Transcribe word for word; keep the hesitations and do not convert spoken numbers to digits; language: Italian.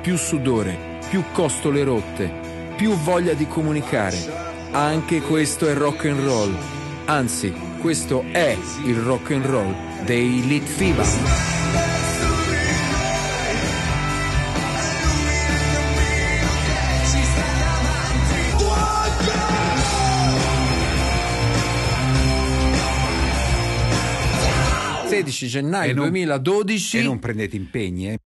più sudore, più costole rotte, più voglia di comunicare. Anche questo è rock and roll. Anzi, questo è il rock and roll dei Litfiba. sedici gennaio E non- duemiladodici E non prendete impegni, eh?